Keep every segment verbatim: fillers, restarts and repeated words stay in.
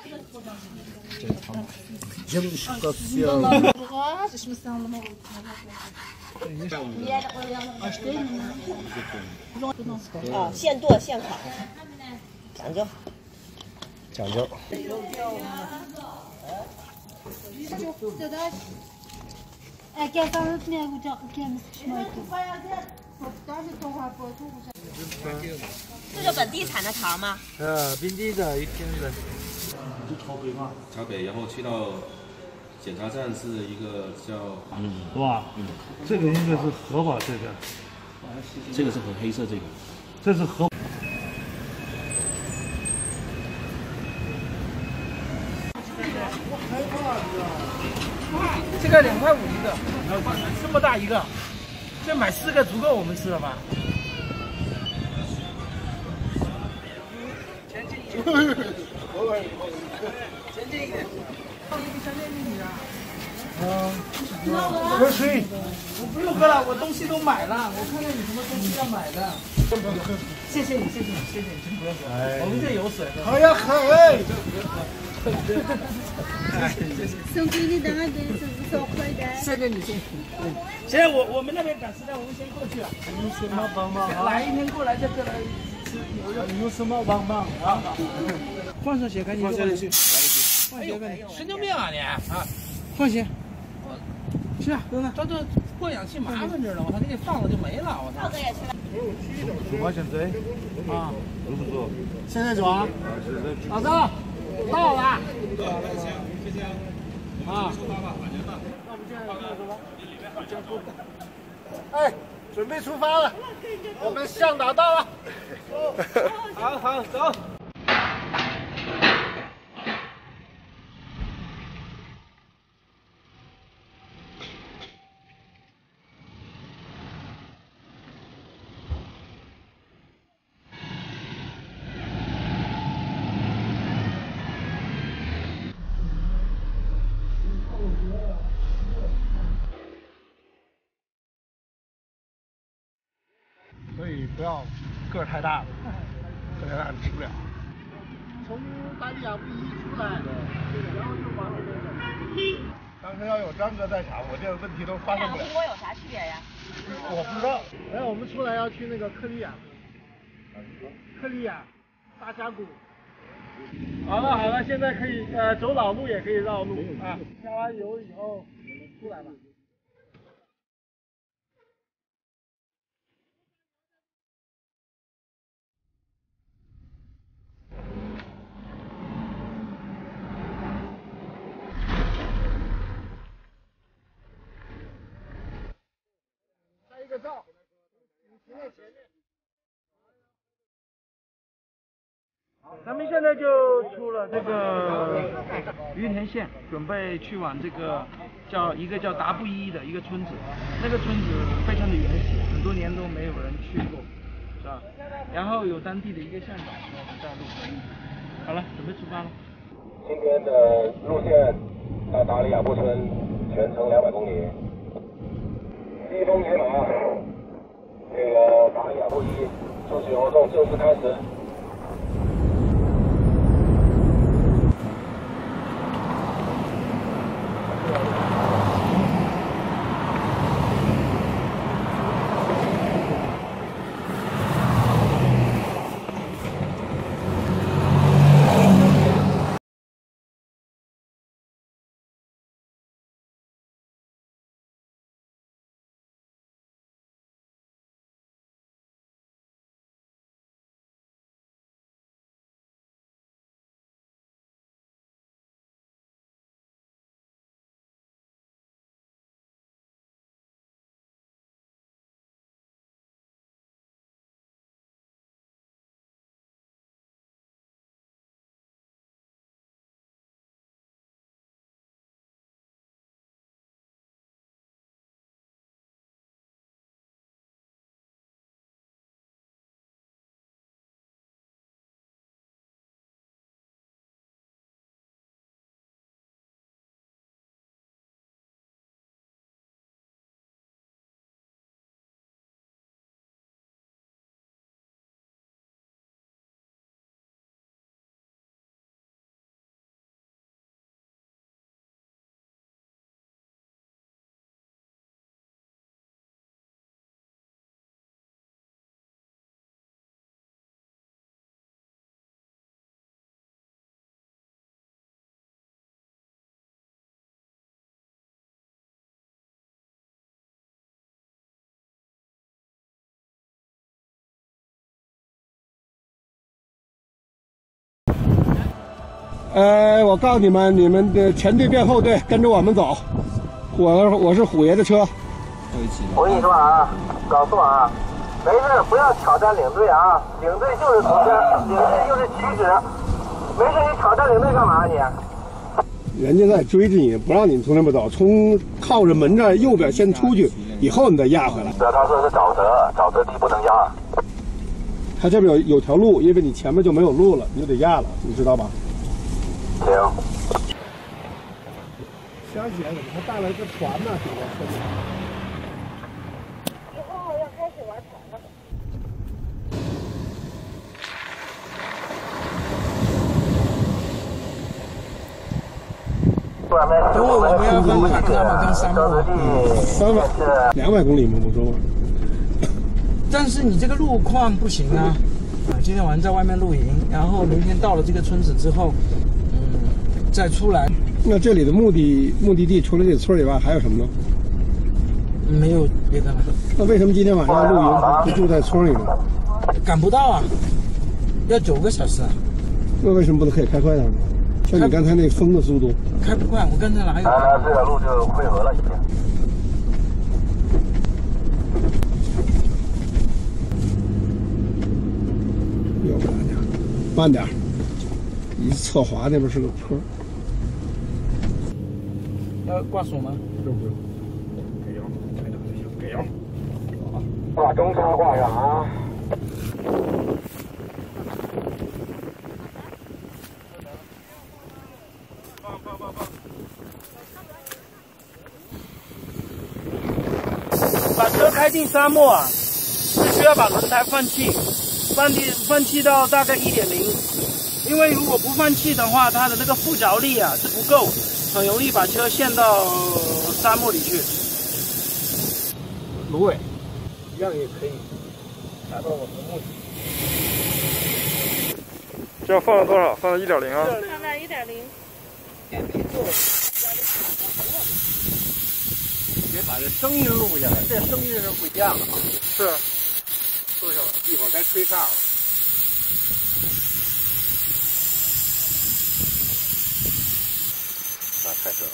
啊，现剁现烤，讲究， 讲究。 这是本地产的桃吗？ 呃，本地的一天的。 就朝北嘛。 朝北，然后去到检查站是一个叫嗯，哇，嗯，这个应该是河吧？这个， 这个是很黑色，这个， 这是河。 这个两块五一个，这么大一个，这买四个足够我们吃了吧？前进一点，前进一点，放一个香蕉给你啊。嗯，喝水。我不用喝了，我东西都买了。我看看有什么东西要买的。谢谢你，谢谢你，谢谢你，真不用喝。我们这有水。好呀，喝哎。 送给你的那边是五十块的。 谢谢你，谢谢你。现在我我们那边赶时间，我们先过去了。有什么帮忙？哪一天过来在这来吃牛肉？有什么帮忙啊？换上鞋赶紧换下去。换鞋赶紧。神经病啊你啊！换鞋。去啊，等等，这这过氧气麻烦着呢，我操，给你放了就没了，我操。 出发现在啊， 六十多。 现在走啊？老张。 到了。啊。那我们现在走吧。哎，准备出发了，我们向导到了。好好走。所以不要个儿太大了，个儿太大你吃不了。从达利亚布依出来，然后就往那边走。当时要有张哥在场，我这个问题都发生不了。 中国有啥区别呀？ 我不知道。然后我们出来要去那个克利亚，克利亚大峡谷。好了好了，现在可以呃走老路也可以绕路啊。加完油以后出来吧。 拍一个照，你停在前面。咱们现在就出了这个于田县，准备去往这个叫一个叫达布依的一个村子，那个村子非常的原始，很多年都没有人去过，是吧？然后有当地的一个向导跟我们带路。好了，准备出发了。 今天的路线到达里亚布村，全程两百公里。一风野马，这个达里亚布依出行活动正式开始。 呃，我告诉你们，你们的前队变后队，跟着我们走。我我是虎爷的车。 我跟你说啊，告诉啊，没事不要挑战领队啊，领队就是从这，领队就是旗帜。没事你挑战领队干嘛你？ 人家在追着你，不让你从那边走，从靠着门这儿右边先出去，以后你再压回来。 对，他说是沼泽，沼泽地不能压。 他这边有有条路，因为你前面就没有路了，你就得压了，你知道吧？ 行。 想起来怎么还带了一个船呢？这个车里。 以后要开始玩船了。 等会我们要分海沙漠跟沙漠， 三百两百公里吗？我说。 但是你这个路况不行啊！啊，今天晚上在外面露营，然后明天到了这个村子之后，嗯，再出来。 那这里的目的目的地除了这村以外还有什么呢？ 没有别的了。 那为什么今天晚上露营不住在村里呢？ 赶不到啊，要九个小时啊。 那为什么不能可以开快点呢？像你刚才那风的速度。 开不快，我刚才哪有？ 啊，这条路就汇合了已经。 要不然点，慢点。一侧滑那边是个坡。 要挂锁吗？ 不用不用。给油，开着就行，给油。好啊， 把中叉挂上啊。 把车开进沙漠啊，是需要把轮胎放气，放气放气到大概一点零，因为如果不放气的话，它的那个附着力啊是不够，很容易把车陷到沙漠里去。 芦苇，一样也可以达到我们的目的。 这要放到多少？放到一点零啊？ 放到一点零。 别把这声音录下来，这声音是不一样的啊。 是， 录下来，一会儿该吹哨了。啊，开始了。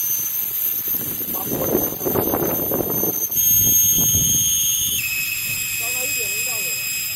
刚刚一点零到位了。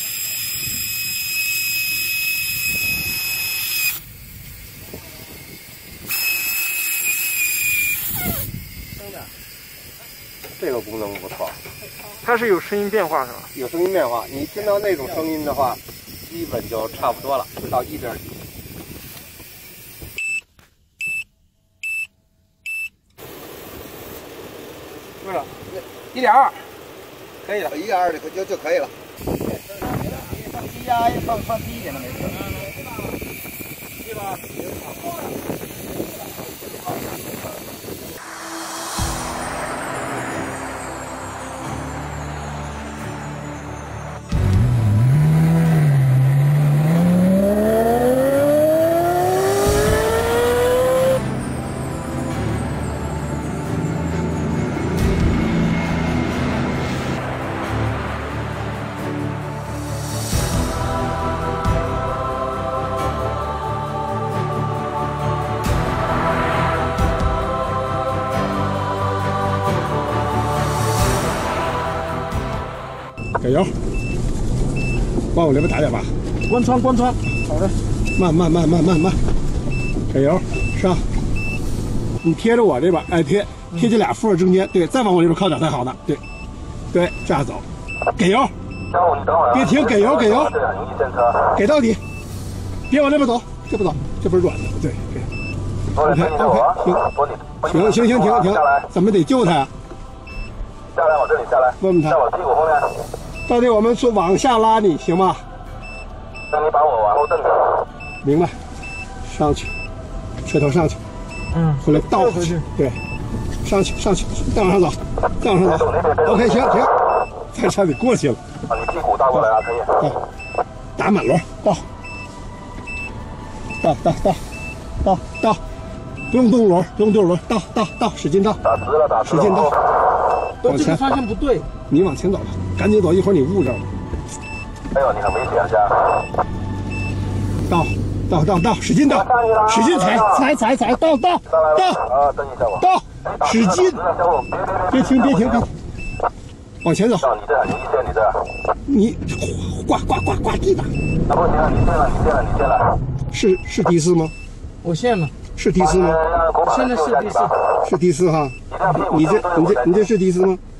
声的。这个功能不错， 它是有声音变化是吧？ 有声音变化。你听到那种声音的话，基本就差不多了，到一点几。 对了， 一点二，可以了，一点二就就就可以了。放低压，放放低一点的没事。对吧？给油，往我这边打点吧。 关窗，关窗。好的。 慢慢慢慢慢慢，给油上。你贴着我这边，哎贴贴这俩缝中间，对，再往我这边靠点才好呢。对，对，这样走。给油，别停，给油给油，给到底，别往这边走，这不走，这不是软的，对，给。OK OK， 行行行停停，怎么得救他呀？ 下来，往这里下来， 问问他， 在我屁股后面。 到底我们说往下拉你行吗？ 那你把我往后蹬着。 明白，上去，车头上去， 嗯， 回来倒回去，对，上去上去，再往上走，再往上走。OK， 行停，再差点过去了。 啊，你屁股倒过来啊，可以。 到，打满轮，到，到到到到到，不用动轮，不用动轮，到到到，使劲到， 打直了，打直了， 使劲到，往前， 这个方向不对， 你往前走吧，赶紧走，一会儿你误这儿了。 哎呦，你很危险，家。 到， 到到到，使劲到，使劲踩踩踩踩，到到到啊，等一下我。 到，使劲，别停别停别停，往前走。 到你这儿，你先，你这儿。 你挂挂挂挂地吧。 啊，不行了，你先了，你先了，你先了。 是是的士吗？ 我限了， 是的士吗？ 现在是的士。 是的士哈。你这你这你这是的士吗？